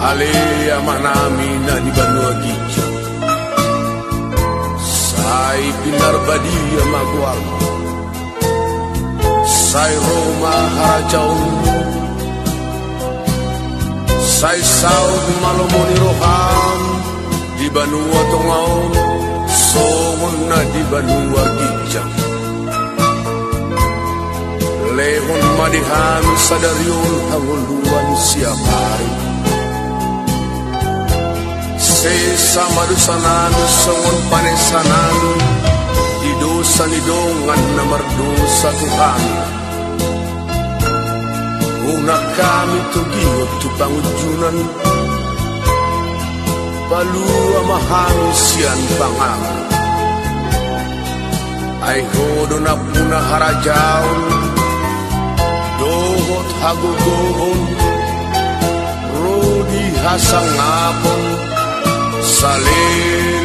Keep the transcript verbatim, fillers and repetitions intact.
Alea manami na di Banua Gija Sai pinar badia magual Sai Roma harajaun Sai saud malomoni roham Di Banua Tongaon Songon na di Banua Gija Lehon madihan sadarion hanguluan siap hari Sesa madusanan songon panesanan Di dosa nidongan na mardosa Tuhan Una kami tugiot tu pangujunan Palua mahami sian pangang Ay hodo na puna harajaon Dohot hagugohon Rodi hasangapon Saleh